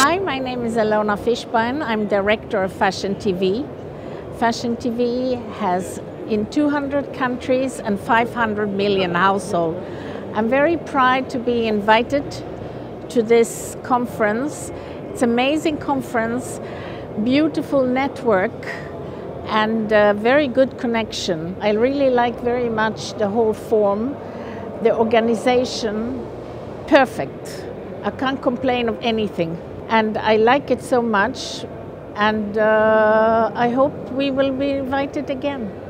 Hi, my name is Alenoi Fishbeiin. I'm director of Fashion TV. Fashion TV has in 200 countries and 500 million households. I'm very proud to be invited to this conference. It's an amazing conference, beautiful network, and very good connection. I really like very much the whole form, the organization, perfect. I can't complain of anything. And I like it so much, and I hope we will be invited again.